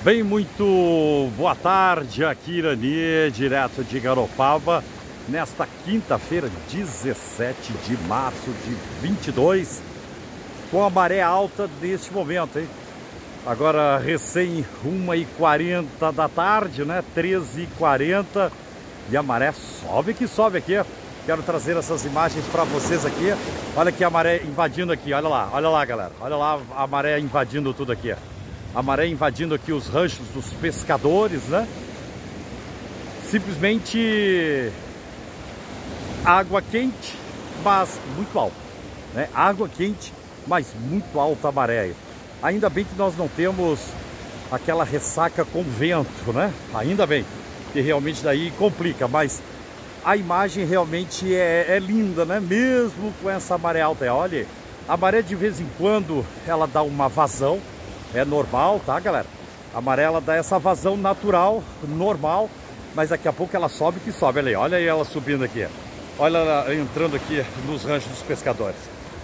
Bem, muito boa tarde, aqui Irani, direto de Garopaba, nesta quinta-feira, 17 de março de 22, com a maré alta neste momento, hein? Agora recém 1h40 da tarde, né? 13h40, e a maré sobe que sobe aqui. Quero trazer essas imagens para vocês aqui. Olha aqui a maré invadindo aqui, olha lá galera, olha lá a maré invadindo tudo aqui. A maré invadindo aqui os ranchos dos pescadores, né? Simplesmente água quente, mas muito alta, né? Água quente, mas muito alta a maré. Ainda bem que nós não temos aquela ressaca com vento, né? Ainda bem, que realmente daí complica, mas a imagem realmente é linda, né? Mesmo com essa maré alta. Olha, a maré de vez em quando ela dá uma vazão. É normal, tá, galera? A maré ela dá essa vazão natural, normal, mas daqui a pouco ela sobe que sobe. Olha aí ela subindo aqui. Olha ela entrando aqui nos ranchos dos pescadores.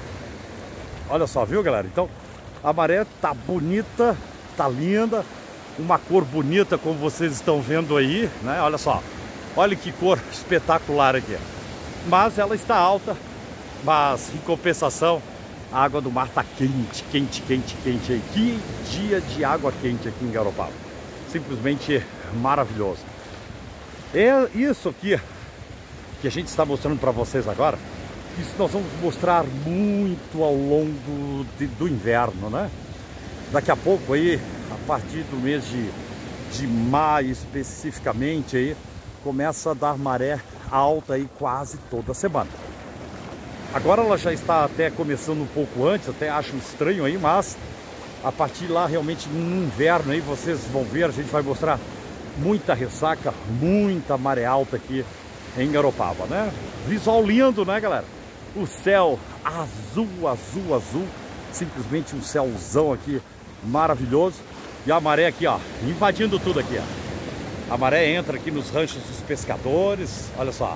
Olha só, viu, galera? Então, a maré tá bonita, tá linda, uma cor bonita como vocês estão vendo aí, né? Olha só. Olha que cor espetacular aqui. Mas ela está alta, mas em compensação, a água do mar tá quente, quente, quente, quente aí. Que dia de água quente aqui em Garopaba. Simplesmente maravilhoso. É isso aqui que a gente está mostrando para vocês agora. Isso nós vamos mostrar muito ao longo do inverno, né? Daqui a pouco aí, a partir do mês de maio especificamente aí, começa a dar maré alta aí quase toda semana. Agora ela já está até começando um pouco antes, até acho estranho aí, mas a partir lá realmente no inverno aí vocês vão ver, a gente vai mostrar muita ressaca, muita maré alta aqui em Garopaba, né? Visual lindo, né, galera? O céu azul, azul, azul, simplesmente um céuzão aqui maravilhoso. E a maré aqui, ó, invadindo tudo aqui, ó. A maré entra aqui nos ranchos dos pescadores, olha só.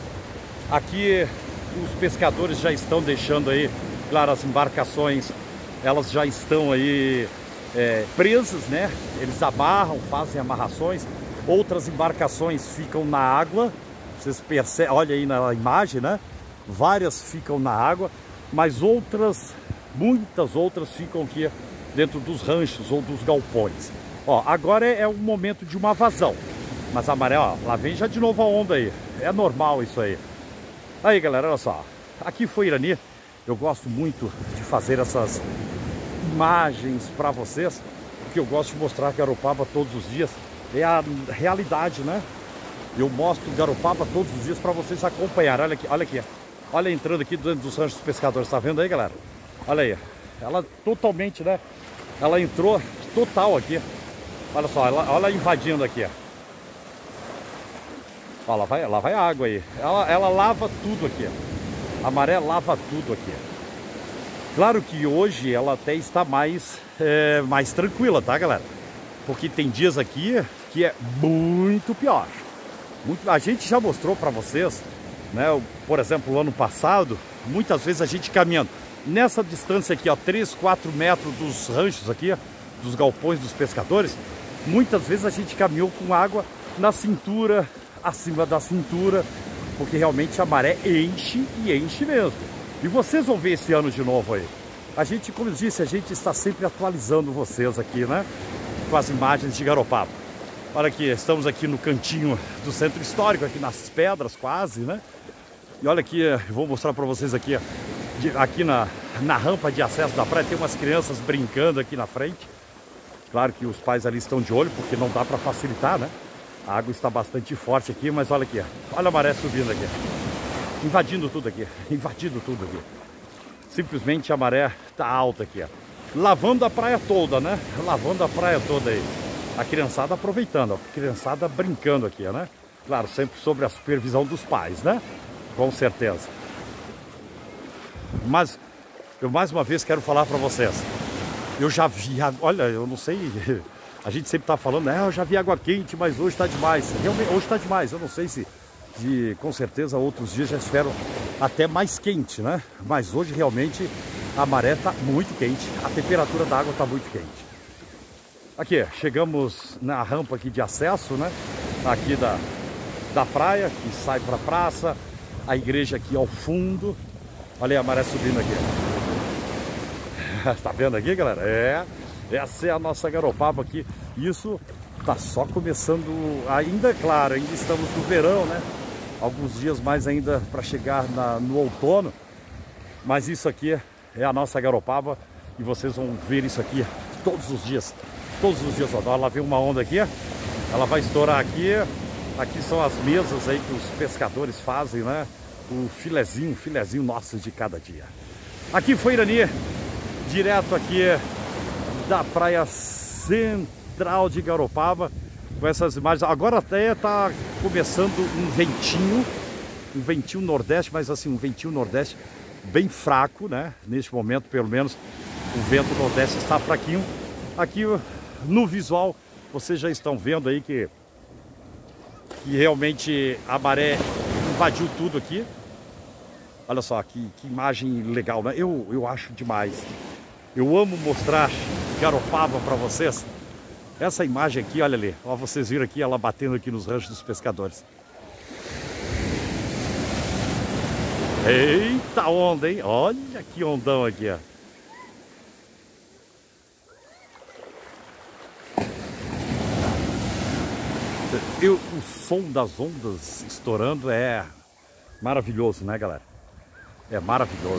Aqui os pescadores já estão deixando aí, claro, as embarcações, elas já estão aí presas, né? Eles amarram, fazem amarrações. Outras embarcações ficam na água, vocês percebem, olha aí na imagem, né? Várias ficam na água, mas outras, muitas outras ficam aqui dentro dos ranchos ou dos galpões. Ó, agora é o momento de uma vazão, mas a maré, ó, lá vem já de novo a onda aí. É normal isso aí. Aí, galera, olha só. Aqui foi Irani. Eu gosto muito de fazer essas imagens para vocês, porque eu gosto de mostrar Garopaba todos os dias. É a realidade, né? Eu mostro Garopaba todos os dias para vocês acompanharem. Olha aqui, olha aqui. Olha entrando aqui dentro dos ranchos dos pescadores. Tá vendo aí, galera? Olha aí. Ela totalmente, né? Ela entrou total aqui. Olha só, olha invadindo aqui, ó. Ó, lá vai a água aí. Ela lava tudo aqui. A maré lava tudo aqui. Claro que hoje ela até está mais tranquila, tá, galera? Porque tem dias aqui que é muito pior. A gente já mostrou para vocês, né? Por exemplo, o ano passado, muitas vezes a gente caminhando nessa distância aqui, ó, 3, 4 metros dos ranchos aqui, dos galpões dos pescadores. Muitas vezes a gente caminhou com água na cintura, acima da cintura, porque realmente a maré enche e enche mesmo. E vocês vão ver esse ano de novo aí. A gente, como eu disse, a gente está sempre atualizando vocês aqui, né? Com as imagens de Garopaba. Olha aqui, estamos aqui no cantinho do centro histórico, aqui nas pedras quase, né? E olha aqui, eu vou mostrar para vocês aqui, aqui na rampa de acesso da praia, tem umas crianças brincando aqui na frente. Claro que os pais ali estão de olho, porque não dá para facilitar, né? A água está bastante forte aqui, mas olha aqui, olha a maré subindo aqui, invadindo tudo aqui, invadindo tudo aqui. Simplesmente a maré está alta aqui, ó. Lavando a praia toda, né? Lavando a praia toda aí. A criançada aproveitando, a criançada brincando aqui, né? Claro, sempre sob a supervisão dos pais, né? Com certeza. Mas eu mais uma vez quero falar para vocês. Eu já vi, olha, eu não sei... A gente sempre está falando, eu já vi água quente, mas hoje está demais. Realmente, hoje está demais. Eu não sei se com certeza outros dias já estiveram até mais quente, né? Mas hoje realmente a maré está muito quente. A temperatura da água está muito quente. Aqui, chegamos na rampa aqui de acesso, né? Aqui da praia, que sai para a praça. A igreja aqui ao fundo. Olha aí a maré subindo aqui. Tá vendo aqui, galera? Essa é a nossa Garopaba aqui. Isso tá só começando ainda, claro, ainda estamos no verão, né? Alguns dias mais ainda para chegar no outono. Mas isso aqui é a nossa Garopaba. E vocês vão ver isso aqui todos os dias. Todos os dias. Ó, lá vem uma onda aqui. Ela vai estourar aqui. Aqui são as mesas aí que os pescadores fazem, né? O filezinho nosso de cada dia. Aqui foi Irani, direto aqui da praia central de Garopaba, com essas imagens. Agora até tá começando um ventinho nordeste, mas assim, um ventinho nordeste bem fraco, né? Neste momento, pelo menos, o vento nordeste está fraquinho. Aqui no visual, vocês já estão vendo aí que realmente a maré invadiu tudo aqui. Olha só, que imagem legal, né? Eu acho demais. Eu amo mostrar Garopaba para vocês. Essa imagem aqui, olha ali. Ó, vocês viram aqui ela batendo aqui nos ranchos dos pescadores. Eita onda, hein? Olha que ondão aqui, ó. O som das ondas estourando é maravilhoso, né, galera? É maravilhoso.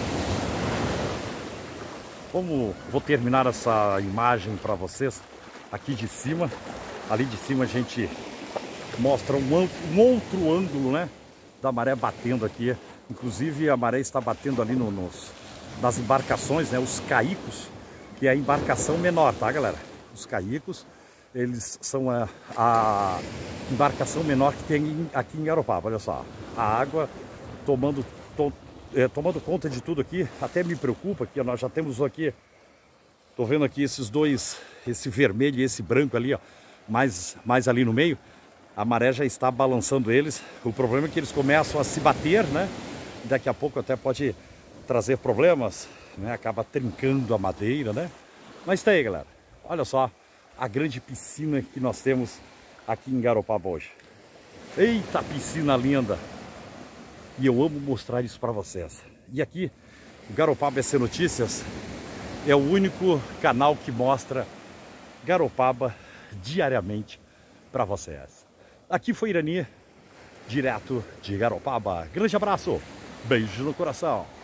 Vou terminar essa imagem para vocês aqui de cima. Ali de cima a gente mostra um outro ângulo, né, da maré batendo aqui. Inclusive a maré está batendo ali nas embarcações, né, os caicos, que é a embarcação menor, tá, galera? Os caicos, eles são a embarcação menor que tem aqui em Garopaba. Olha só, a água tomando conta de tudo aqui. Até me preocupa que nós já temos aqui, tô vendo aqui esses dois, esse vermelho e esse branco ali, ó, mais ali no meio. A maré já está balançando eles. O problema é que eles começam a se bater, né? Daqui a pouco até pode trazer problemas, né? Acaba trincando a madeira, né? Mas tá aí, galera. Olha só a grande piscina que nós temos aqui em Garopaba hoje. Eita, piscina linda! E eu amo mostrar isso para vocês. E aqui, o Garopaba SC Notícias é o único canal que mostra Garopaba diariamente para vocês. Aqui foi Irani, direto de Garopaba. Grande abraço, beijo no coração.